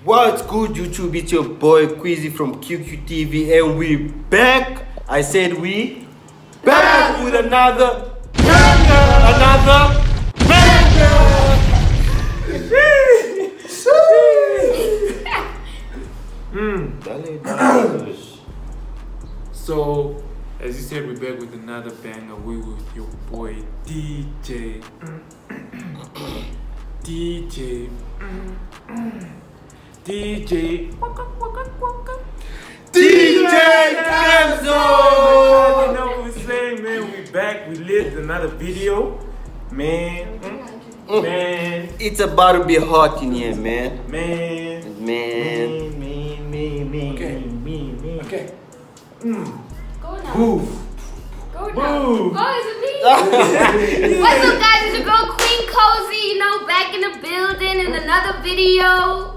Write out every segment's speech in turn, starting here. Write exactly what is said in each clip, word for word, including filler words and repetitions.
What's good, YouTube? It's your boy Quizzy from Q Q T V, and we back. I said we back with another banger, another banger. Hmm. So, as you said, we're back with another banger. We with your boy D J. D J. D J. D J Kenzo. You know what we're saying, man? We back. We lit another video, man. Man. It's about to be hot in here, man. Man. Man. Man. Man. Man. Okay. Man. Man. Okay. Mm. Go now. Move. Go now. Move. Oh, is it me? What's up, guys? It's your girl Queen Cozy, you know, back in the building in another video.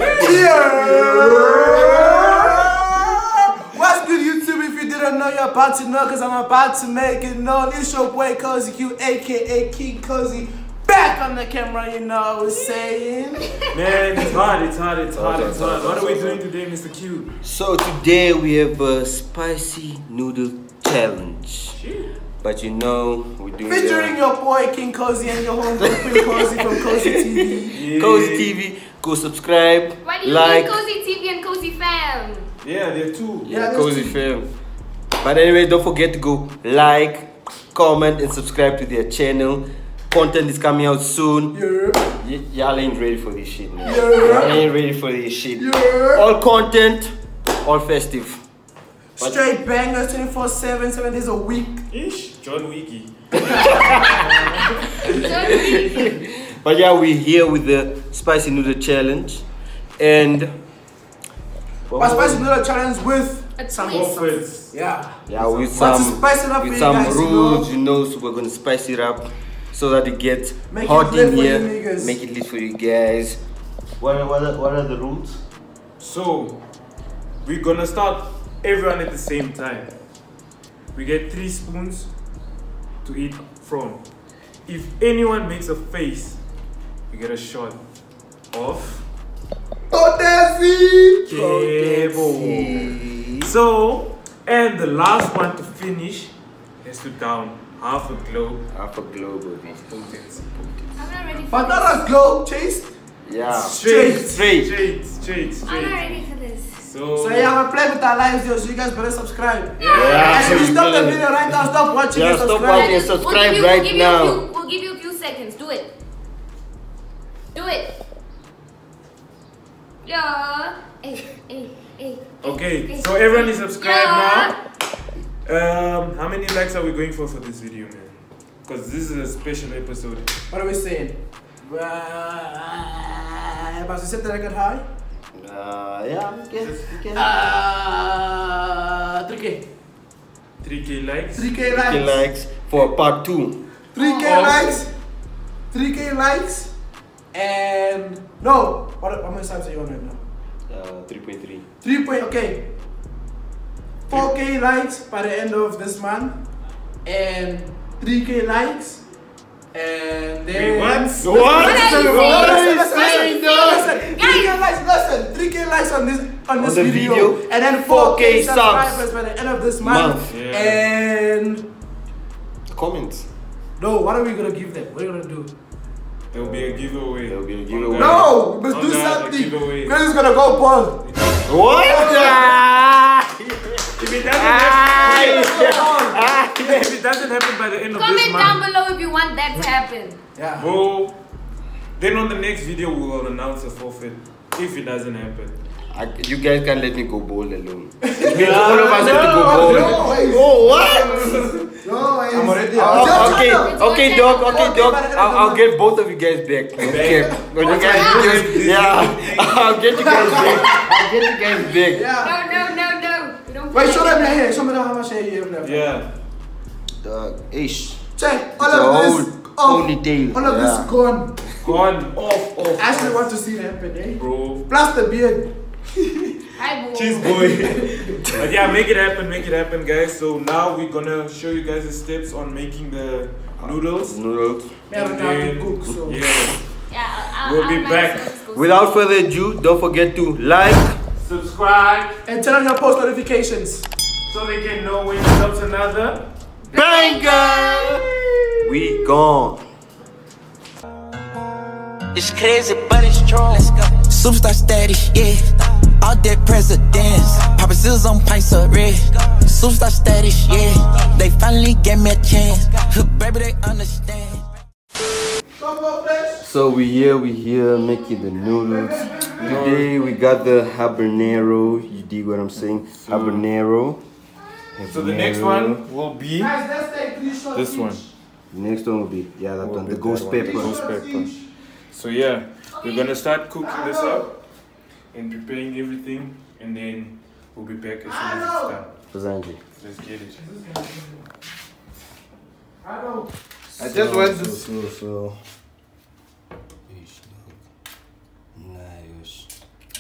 What's good, YouTube? If you didn't know, you're about to know, because I'm about to make it known. It's your boy Cozy Q, aka King Cozy, back on the camera, you know what I was saying. Man, it's hard, it's hard, it's hard, it's hard. What are we doing today, Mister Q? So today we have a spicy noodle challenge. But you know, we're doing Featuring the your boy King Cozy and your homeboy Queen Cozy from Cozy T V. Yeah. Cozy T V. Go subscribe, Why do you like. need Cozy T V and Cozy Fam? Yeah, there are two. Yeah, Yeah, Cozy that's Fam. But anyway, don't forget to go like, comment, and subscribe to their channel. Content is coming out soon. Yeah. Y- y'all ain't ready for this shit, man. Yeah. Y'all ain't ready for this shit. Yeah. All content, all festive. Straight bangers twenty-four seven, seven days a week. Ish, John Wiki. But yeah, we're here with the spicy noodle challenge, and But spicy noodle challenge with A some twist. Offense. Yeah. yeah, with But to some spice it up for with you some guys, you rules, know. you know. So we're gonna spice it up so that it gets Make it hot lit in for you here. niggas. Make it lit for you guys. What are, what are, what are the rules? So, we're gonna start everyone at the same time. We get three spoons to eat from. If anyone makes a face, you get a shot of Totesi! Kebo. So, and the last one to finish has to down half a globe Half a globe of it. potency. I'm not ready for But this. not a globe chase. Yeah. Straight, Straight. straight, straight, straight. I'm not ready for this. So, So yeah, we play with our lives, yo, so you guys better subscribe. Yeah, And if you so stop you the better- video right now, stop watching Yeah, and stop subscribe. watching. We'll subscribe give you- right we'll give you now. a few, we'll give you a few seconds. Do it. Do it. Yeah. Hey, hey, hey. okay, hey, so everyone hey. is subscribed Yeah. now. Um, how many likes are we going for for this video, man? Because this is a special episode. What are we saying? Uh, about to set the record high? Uh, yeah, we can. We can. Uh, three K. three K likes. three K three K likes. likes for part two. three K Oh. likes. three K likes. And no, what, how many subs are you on right now? Uh, three point three. three point, okay. four K likes by the end of this month. And three K likes. And then. Wait, what? What? What are you saying? Listen, What are you listen, saying? listen, listen. three K likes, listen. three K likes on this on this the video. video. And then four four K K subs. subscribers by the end of this month. Month. Yeah. And Comments. no, what are we gonna give them? What are we gonna do? There will be a giveaway. There will be a On giveaway. God. No, we must On do God, a something. giveaway. Because it's gonna go bald. What? If it doesn't happen, if it doesn't happen by the end of this Comment down month, below if you want that to happen. Yeah. bro, then on the next video we will announce a forfeit if it doesn't happen. I, you guys can't let me go bowl alone. It means all of us have to go bowl. No, wait. Oh, what? No, I'm already Oh, out. okay, It's okay, one dog, channel. okay, Okay, dog. but I don't I'll, I'll know. get both of you guys back. Okay, when you guys, Wow. yeah, I'll get you guys back. I'll get you guys back. Yeah. No, no, no, no. We don't Wait, play show like them your that. hair. Show me how much hair you have left. Yeah. Dog, ish. Check. All It's a of whole this. Off. ponytail. All of Yeah. this gone. On, off, off. I actually want to see it happen, eh? Bro. Plus the beard. Hi, boo. Cheese boy. But yeah, make it happen, make it happen, guys. So now we're gonna show you guys the steps on making the noodles. Noodles. Me, I don't know how to cook, so. Yeah. Yeah, I'll, We'll I'll be I'll back. myself go Without further ado, don't forget to like, subscribe, And turn on your post notifications. so they can know when it drops another. banger. We gone. It's crazy, but it's true. Let's go. Superstar status, yeah. All dead presidents. Papa seals on pints of red. Superstar status, yeah. They finally gave me a chance. Baby, they understand. So we here, we here making the noodles. Today we got the habanero. You dig what I'm saying? Habanero. So the next one will be Guys, let's take three shots. this one. The next one will be yeah, that Will one, be the ghost that one, pepper. the ghost pepper. So yeah, we're gonna start cooking this up and preparing everything, and then we'll be back as soon as it's done. Fazanji. Let's get it. I know. I just want to. So, so, so. Nice.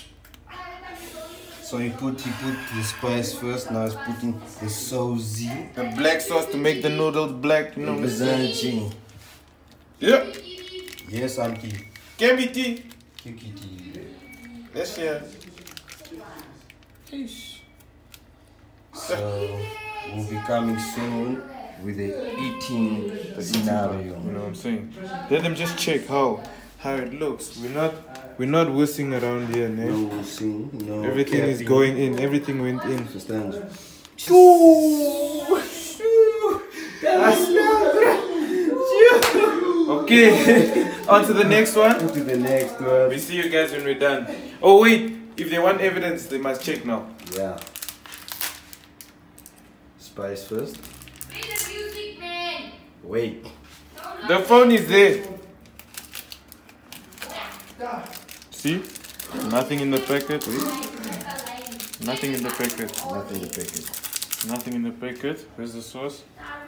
So you put, you put the spice first. Now it's putting the sozi. The black sauce to make the noodles black, you know. Fazanji. Yeah. Yes, Auntie. K B T. Kikiti. Let's share. So we'll be coming soon with the eating scenario. You know what I'm saying? Let them just check how how it looks. We're not we're not whistling around here, No man. wussing, no Everything is capping. going in. Everything went in. Understand? Okay. On to the next one. To the next one. We see you guys when we're done. Oh wait, if they want evidence, they must check now. Yeah. Spice first. Play the music, man. Wait. The phone is there. See? Nothing in the packet. Nothing in the packet. Nothing to pick it. Nothing in the packet. Where's the sauce?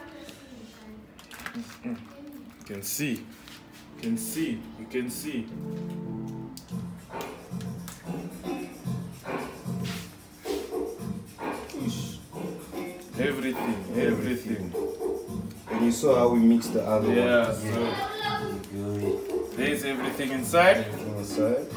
Mm. You can see. You can see. You can see. Everything. Everything. And you saw how we mixed the other Yeah, one. so Good. there's everything inside. Everything inside.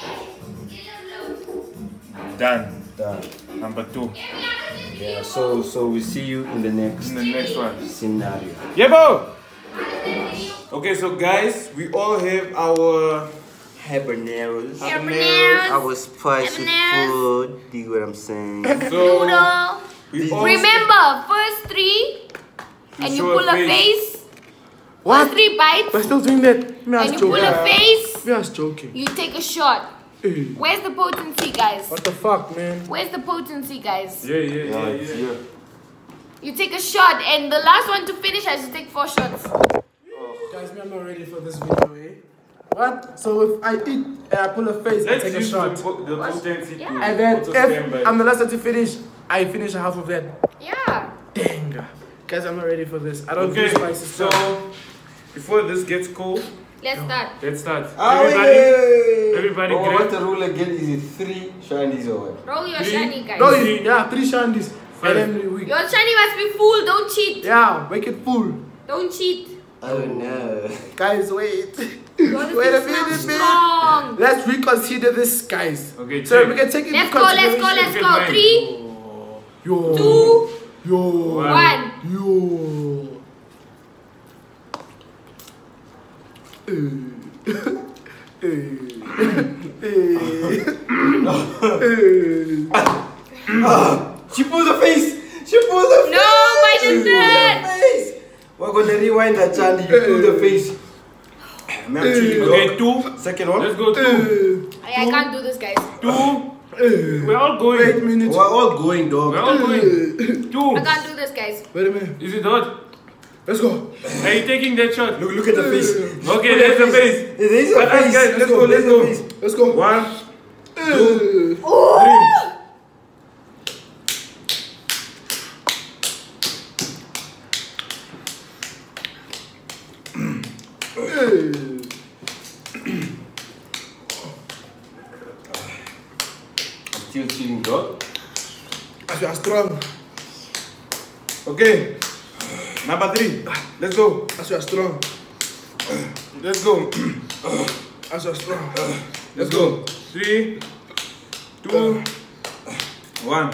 Done. Done. Number two. Yeah. So so we see you in the next In the next one. scenario. Yebo! Okay, so guys, we all have our Habaneros. Habaneros. Our spicy Habaneros. food. Do you what I'm saying? so Noodle. we all Remember, first three, and you show a pull a face. face. What? First three bites, We're still doing that. Me, I and was you pull joking. a face. Me, I was joking. You take a shot. Hey, Where's the potency, guys? what the fuck, man? Where's the potency, guys? Yeah, yeah, yeah, it's yeah. here. You take a shot, and the last one to finish has to take four shots. Guys, me, I'm not ready for this video, eh? What? So if I eat and I pull a face, I Let's take a use shot. the, po- the potency Yeah. to And then also stand by. if I'm the last one to finish, I finish half of that. Yeah. Dang. Guys, I'm not ready for this. I don't Okay, do spicy so stuff. before this gets cold, Let's start. let's start. Ah, Everybody, wait. everybody Oh, grab- what the rule again? Is it three shinies or what? Roll your Three. shiny, guys. No, you- yeah, three shandies. Five. And then we, Your shiny must be full. Don't cheat. yeah, make it full. Don't cheat. I don't know. Guys, wait. You wanna Wait a be minute, so minute. strong. Let's reconsider this, guys. Okay, So check. we can take it Let's into go, let's go, consideration. let's Get go. mine. Three, Yo. two, Yo. one. Yo. She pulled the face. She pulled the face. No, my dessert. face. We're gonna rewind that, Charlie. You pulled the face. Man, I'm cheating, dog. Okay, two. Second one. Let's go two. I, I can't do this, guys. Two. We're all going. Wait a minute. We're all going, We're dog. all going. Two. I can't do this, guys. Wait a minute. Is it hot? Let's go. Are you taking that shot? Look, look at the face. Okay, there's the face. There is a But us face. guys, let's go, let's There's a go. face. Let's go. One, Two. three. Still cheating, dog. As we are strong. Okay. Number three. Let's go. As we are strong. Let's go. As we are strong. Let's go. Three, two, one.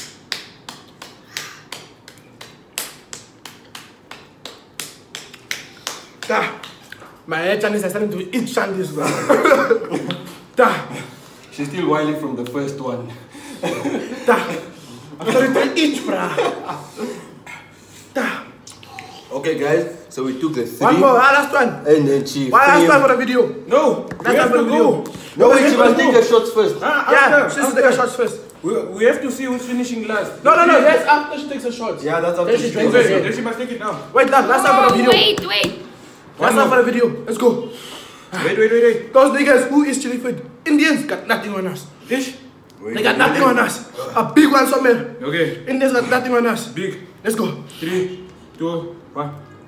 Da. My hair channels are starting to eat shandies, bro. Da. She's still wily from the first one. Da. I'm starting to eat, bro. Da. Okay, guys. So we took the three. One more, ah, last one. And then she. One last failed. one for the video. No, we Last have one for to the go. video. No, wait, she Let's must go. take her shots first. Ah, Yeah, after, she's after. take her shots first. We, we have to see who's finishing last. No, no, no, that's after she takes her shots. Yeah, that's after Then she she drinks takes Okay, again. then she must take it now. Wait, last, last time for the Oh, video. wait, wait. Last time for the video. Let's go. Wait, wait, wait, wait. Those niggas who is chili food. Indians got nothing on us. Dish. They got nothing on us. A big one somewhere. Okay, Indians got nothing on us. big. Let's go. Three, two, one.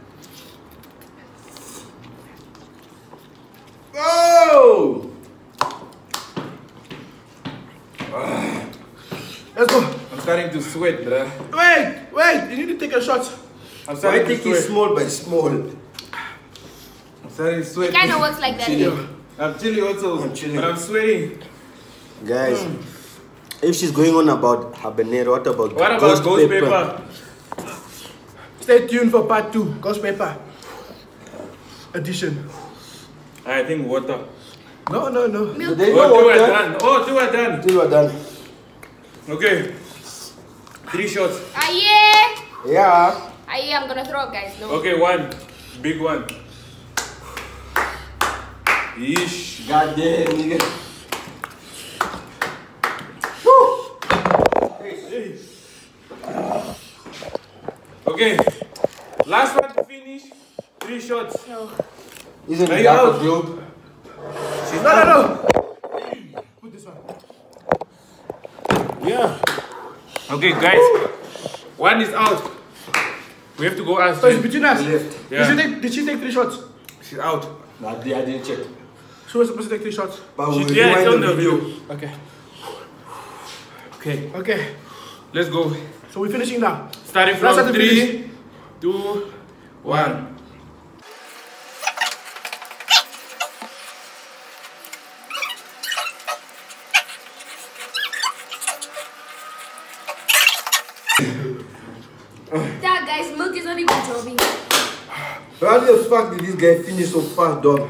Oh! Let's go. I'm starting to sweat, bruh. Wait, wait. You need to take a shot. I'm Why starting to take it sweat. small by small? I'm starting to sweat. It kind of works like that. Chilling. I'm chilling also, I'm chilling. but I'm sweating. Guys, if she's going on about habanero, what about What about ghost, ghost pepper? paper? Stay tuned for part two. Ghost paper edition. I think water. No, no, no. Do they know Oh, two what are that? done. Oh, two are done. Till we're done. Okay. Three shots. Ah, yeah. Yeah. Ah, yeah, I'm gonna throw up, guys. No. Okay, one. Big one. Yeesh. God damn, nigga. Okay. Last one to finish. Three shots. No. Isn't Are it you that out? a globe? She's No, no, out. no. Put this one. Yeah. Okay, guys. One is out. We have to go ask. So it's Jen. between us. Left. Did, Yeah. she take, did she take three shots? She's out. Nah, I didn't check. She was supposed to take three shots. But She, we'll yeah, it's rewind on the the video. video. Okay. Okay. Okay. Let's go. So we're finishing now. Starting Let's from have to three, two, one. Yeah, guys, milk is not even dropping. How the fuck did this guy finish so fast, dog?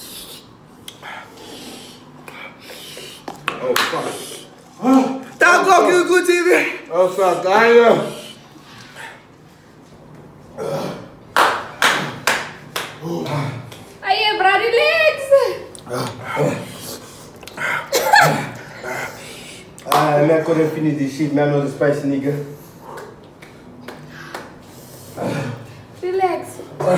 Oh fuck. Thank God, you good T V. Oh fuck, I know. Ah, yeah, bro, relax. Ah, man, I couldn't finish this shit, man. I was a spicy nigga. Relax.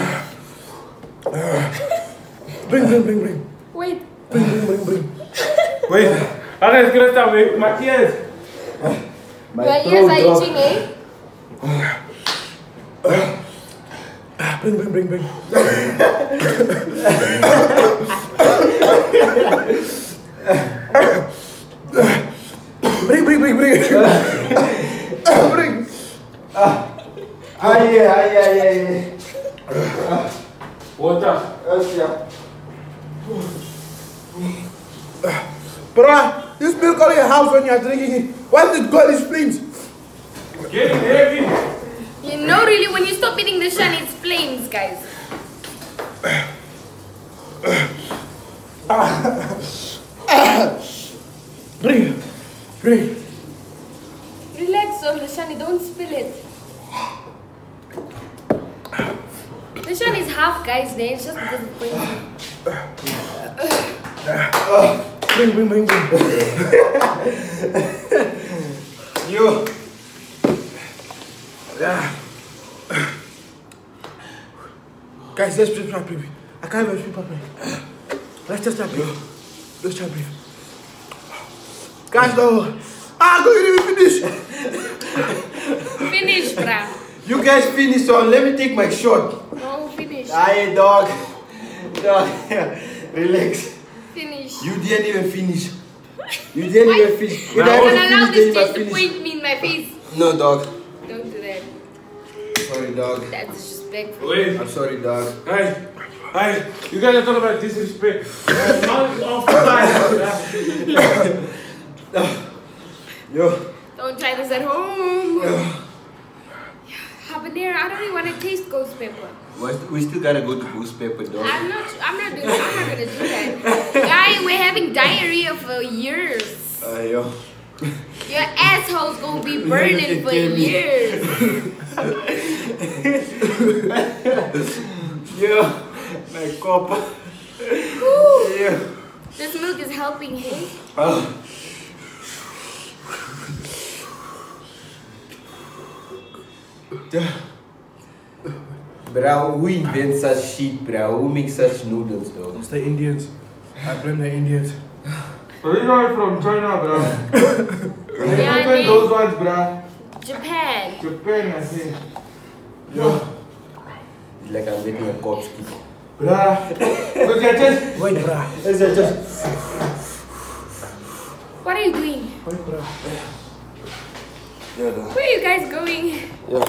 Bring, bring, bring, bring. Wait. Bring, bring, bring, bring. Wait. Okay, it's gonna start with my ears. My Your throat ears are dropped. itching, eh? Bring, bring, bring, bring. Bring, bring, bring, bring. Bring. Ah, yeah, ah, yeah, yeah, yeah. Water. Yes, yeah. Bruh, you spill all your house when you're drinking it. Why did it go in these flames? Getting heavy. You know, really, when you stop eating the shani, it's flames, guys. Bring. Bring. Relax on the shani, don't spill it. The shani is half, guys, then it's just because it's poison. Bring, bring, bring, bring. Yo. Yeah. Guys, let's breathe properly. I can't even breathe properly. Let's just try breathe. Let's try breathe. Guys, no. Ah, go, you didn't even finish. Finish, bruh. You guys finish, so let me take my shot. No, finish. Aye, dog. Dog. Relax. Finish. You didn't even finish. You didn't Why? even finish. If You I can ever allow finish, then you this must just to finish. point me in my face. No, dog. Don't do that. Sorry, dog. That's disrespectful. Wait. I'm sorry, dog. Hey. Hey, you guys are talking about disrespect. Mouth off fire. Yo. Don't try this at home. Habanero, I don't even want to taste ghost pepper. We still gotta go to Ghost Pepper, though. I'm not. I'm not doing. I'm not gonna do that. Guy, we're having diarrhea for years. Uh, yo. Your asshole's gonna be burning for years. Yo, my copper. Yeah. This milk is helping him. Oh. Bro, who invents such shit, bro? Who makes such noodles, though? It's the Indians. I blame the Indians. Where you going from? China, bro. Yeah, Open those ones, bro. Japan. Japan, I think. Yo. It's like I'm making a corpse kit. Bruh. Look at this. Wait, bruh. It's just. What are you doing? Wait, bruh. Yeah, no. Where are you guys going? Yeah.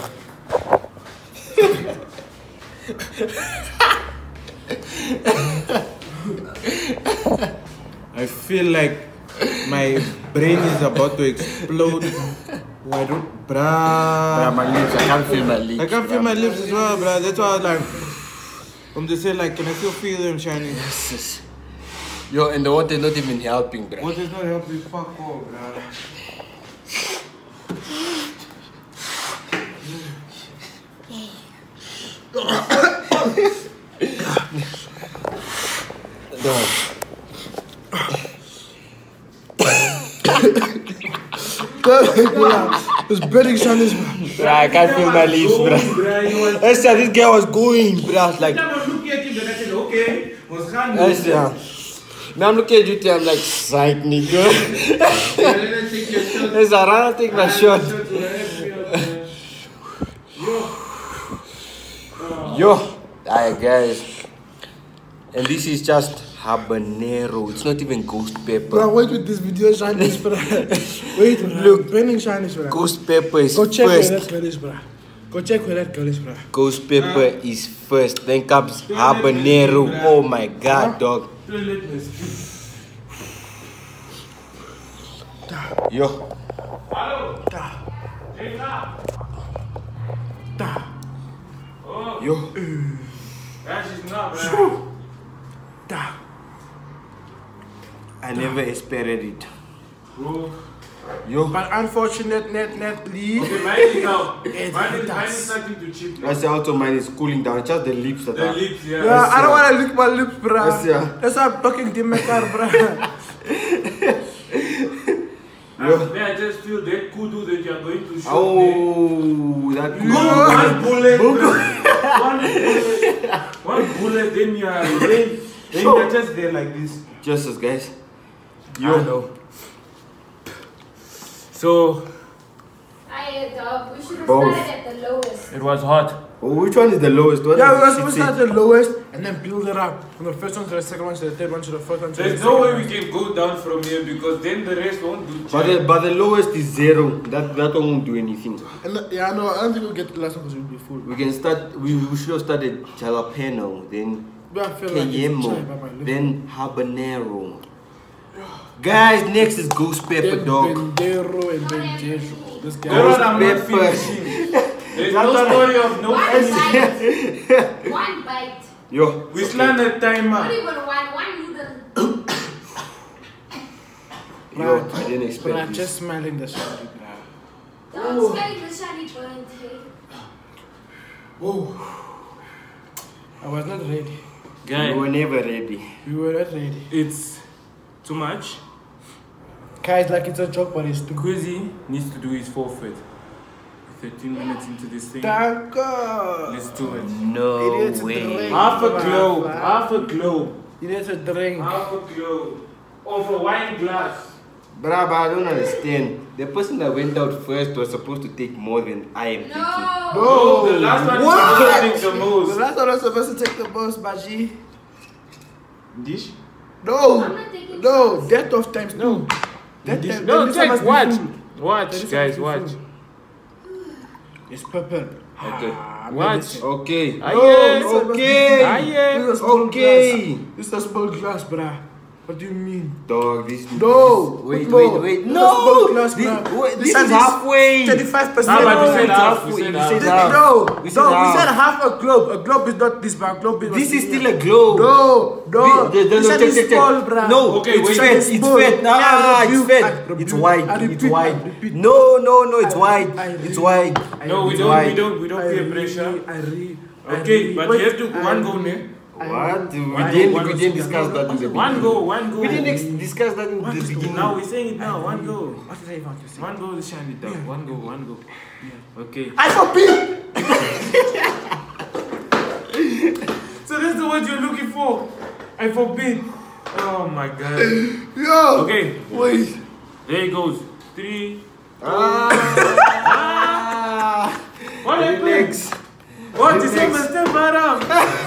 I feel like my brain is about to explode. Why don't, bruh? Bruh, my lips, I can't feel my lips. I can't feel my lips as well, bruh. That's why I was like, I'm just saying, like, can I still feel them shining? Yo, and the water not even helping, bro. What is not helping? Fuck off, bruh. There's burning shyness, bro. Bruh, I can't feel my lips, bro. Yes, sir, this girl was going, bro. I was like, I was looking at him and I said, okay, was hand. yes, sir. Now I'm looking at you, I'm like, psych, nigga. Yes, I ran to take my shot. Yo, alright, guys. And this is just habanero. It's not even ghost pepper. Bro, wait with this video shyness, bro. Wait, bro. Look. Burning shyness, bro. Ghost pepper is Go check first. where that girl is, bro. Go check where that girl is, bro. Ghost pepper is first. Then comes habanero. Oh my god, dog. Yo. Yo. Da. I never expected it. Yo. But unfortunately, net, netly, Okay, mine is now. It Mine is, does. mine is starting to chip. That's also mine is cooling down. Just the lips that The are. lips, yeah. yeah, I don't want to lick my lips, bro. Yes, yeah. That's why I'm talking to my car, bro. And then I just feel that kudu that you are going to show me. Oh, that One bullet, bro. One bullet. One bullet, then you are then, then you are just there like this. Just as guys. I know. So I dog. We should have Both. started at the lowest. it was hot. Oh, which one is the lowest? What Yeah, we is were it? supposed to start at the lowest and then build it up. From the first one to the second one to the third one to the fourth one to the There's second no way one. we can go down from here because then the rest won't do But the, jack. but the lowest is zero. That that one won't do anything. And the, yeah, no, I don't think we'll get the last one because we'll be full. We can start. We, we should have started jalapeno, then But I feel like it's cayemo, chai by my lips. then habanero. Guys, next is ghost pepper, Then dog. Bendero and Benjejo. This That guy. one I'm not Pepper. finishing. There's no story of no One finishing. bite. One bite. Yo, We slant a Not timer. even one. One noodle. yo, I didn't But expect I'm this. just smelling the shot, bro. Don't smell the shiny burnt, hey. I was not ready. We were never ready. We were not ready. It's too much. Guys, like it's a joke, but it's too good. Quizzy needs to do his forfeit. thirteen minutes into this thing. Danko! Let's do it. No Idiots way. drink. Half a globe. Half a globe. You need to drink. Half a globe. Of a wine glass. Bruh, but I don't understand. The person that went out first was supposed to take more than I am taking. No. Oh, the last one What? is supposed to take the The most. last one was supposed to take the most, Baji. Dish? No! I'm not taking No! Death of times two. That time, No, that take, must be watch. full. Watch, That is guys, full. watch. It's purple. Okay. Ah, What? Okay. No, Aye, this one must be okay. Aye. This is small Okay. glass. This is a small glass, bruh. What do you mean? Dog, this. No. Wait, no. wait, wait. This is No. small glass, This, bruh. wait, this one is halfway. Thirty-five percent. Ah, but you said it's half, halfway. you said You half. said This- half. No, We said no, we half. said half a globe. A globe is not this, but a globe is. This is still a globe. No, no. The- the- We no, said check, it's check, check. small, bruh. No, Okay, it's wait. fat. It's It's small. fat. Nah, I it's rebuke, fat. I rebuke, It's wide. I It's repeat, wide. I repeat. No, no, no. It's I- wide. I It's re- wide. No, we It's don't, wide. we don't, we don't I peer re- pressure. I re- I Okay, re- but wait, you have to I one re- go, man. What? We One didn't. go, We one didn't go. discuss that in the One beginning. go, one go. We didn't ex- discuss that in the beginning. Now we're saying it now. One go. What did I want to say? One go, shine it up. One go, one go. Okay. I forbid. So that's the word you're looking for. I forbid. Oh my god. Yo. Okay, Wait. there it goes. Three. Ah. What happened? Relax. What is it? Step right up.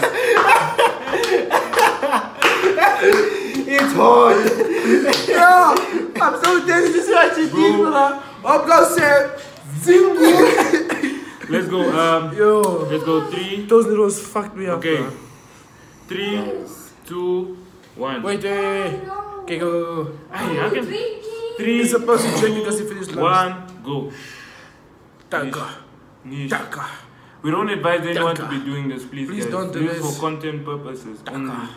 It's hot. Yo. I'm so dead to see what you did, bruh. I'm gonna say. Zingu. Let's go. Um. Yo. Let's go. Three. Those needles fucked me up. Okay. bruh. Three, two, one. Wait, wait, wait. Okay, go, go, go. Hey, I can. Three. You're supposed to drink because you finished lunch. One. Go. Taka. Niche. Taka. We don't advise anyone to Danke. be doing this, please. Please guys. don't do This this. for content purposes only. Why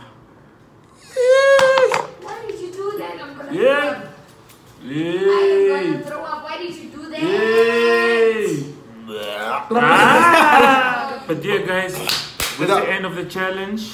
did you do that? I'm gonna Yeah. throw up. I'm Yay. gonna throw up. Why did you do that? Yay. Ah. But yeah, guys, that's Without- the end of the challenge.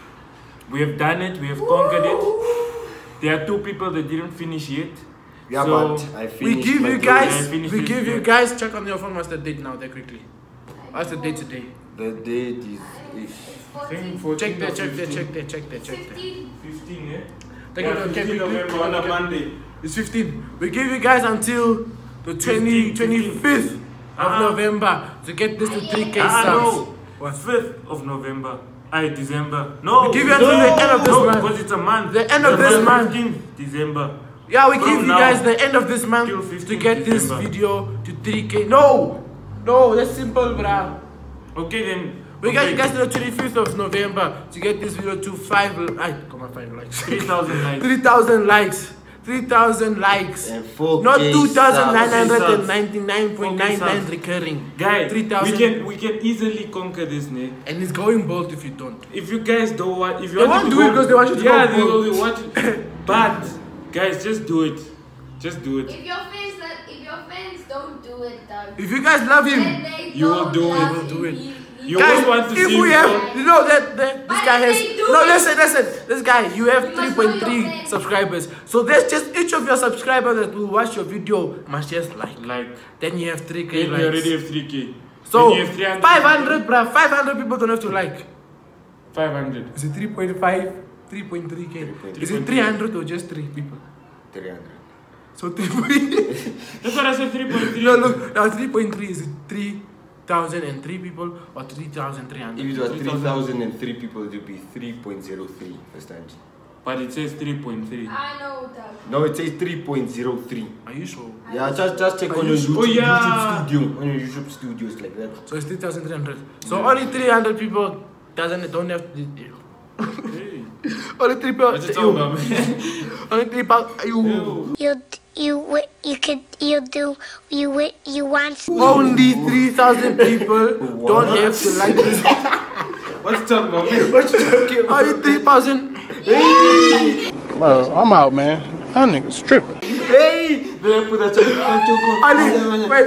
We have done it. We have conquered it. There are two people that didn't finish yet. Yeah, So, but I We finished give my you drink. I guys, finished we this, give you yeah. guys, check on your phone, what's the date now, there quickly. What's the date today? The date is. is It's I think fourteen. fourteen Check there, or check there, fifteen. check there, check there, check there. fifteen. fifteen, yeah? Take Yeah, it, okay, fifteen quick, quick, November quick, on a quick. Monday. It's fifteen. We give you guys until the twenty, fifteen, twenty-fifth of Uh-huh. November to get this to three K Ah, subs. no. What? fifth of November. I December. No. We give you until no, the end of this no, month. because it's a month. The end of this month. fifteenth December. Yeah, we From give you now guys the end of this month till to fifteenth get this December. video to three K. No! No, that's simple, bruh. Okay then. We got okay. you guys to the twenty-fifth of November to get this video to five. I come on, five likes. three thousand likes. Three thousand likes. Three thousand likes. and four Not K two thousand nine hundred and subs. ninety-nine point nine nine subs. recurring. Guys, three we thousand. can we can easily conquer this, Nick. And it's going bold if you don't. If you guys don't want, if you They want won't to do it go- because they want you to yeah, go they, bold. will- they want you. But guys, just do it. Just do it. If your fans, that- if your fans don't do it, then If you guys love him, then they You will don't do it. love You will do it. him. He- he- You guys, won't want to if see we him have, go- you know that, that this Why guy did has. they do No, it? listen, listen. This guy, you have You three must point know your three fans. subscribers. So there's just each of your subscribers that will watch your video must just like. Like, Then you have three K then you likes. already have three K. So Then you have three hundred five hundred, bruh. five hundred people don't have to like. five hundred. Is it three point five? three point three K. Is it three. three hundred or just three people? three hundred. So three point. That's what I said. Three point three. No, look. Now three point three is it three thousand and three people or three thousand three hundred? If it was three three thousand. thousand three people, it would be three point zero three percent. But it says three point three. I know that. No, it says three point zero three. Are you sure? Yeah, just just check Are on you your sure? YouTube, Oh, yeah. YouTube studio. On your YouTube studios like that. So it's three thousand three hundred. So only three hundred people doesn't don't have to. Hey. Only three people. What you talking about, man? Only three people. You. Ew. You you wi- you could you do you wi- you want Only three thousand people don't have to like this. What you talking about, man? What you talking about? Only three thousand. Well, I'm out, man. That nigga's tripping. Hey! Then put that Only. Wait,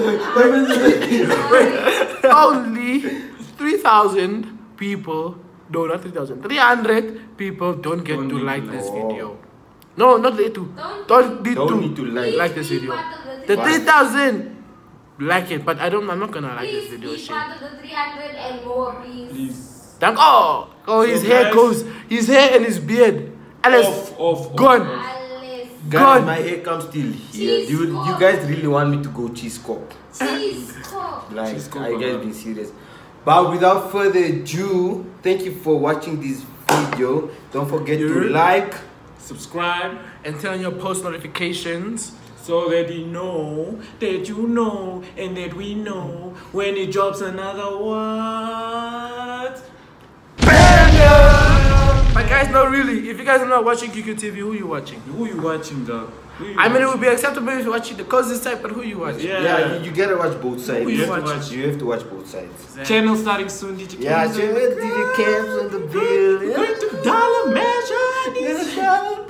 wait, wait. Wait. Only three thousand people. No, not three thousand. three hundred people don't get Don't to need like to this like. video. No, not need to. Don't- Don't need Don't to. need to like. Like this Please video. be part of The the three thousand like it, but I don't. I'm not gonna like this Please video. be Shit. part of the three hundred and more, please. Please. Thank oh, oh his So hair guys- goes, his hair and his beard. Alice, Off, off, off. gone. Alice. Guys, God. my hair comes still here. Cheese You, you cock. guys really want me to go cheese cock? Cheese cock. Like, Cheese cock, are you guys bro. being serious? But without further ado, thank you for watching this video. Don't forget Yeah. to like. Subscribe. And turn on your post notifications So that you know, that you know, and that we know when it drops another what? But guys, not really. If you guys are not watching Q Q T V, who you watching? Who you watching, dog? Who you I mean, it watching? would be acceptable if you're watching the cozy side, but who you watching? Yeah. Yeah, you, you gotta watch both sides. Who You you have to watching? watch. You have to watch both sides. Channel starting soon, D J Cams. Yeah, check it. D J Cams on the bill. Yeah. Going to dollar measure. Yes, dollar,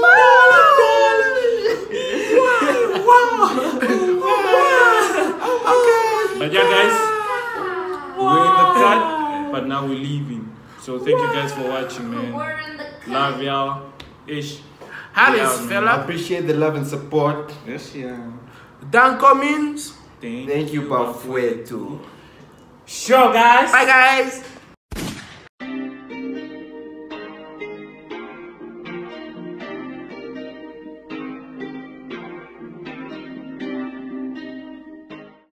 But yeah, guys, we're in the cut, but now we're leaving. So thank you guys for watching, man. We're in the cut. Love y'all. Ish. How Yeah, is man. I fella? appreciate the love and support. Yes, yeah. Dan Cummins. Thank, Thank you, Bafueto. Sure, guys. Bye, guys.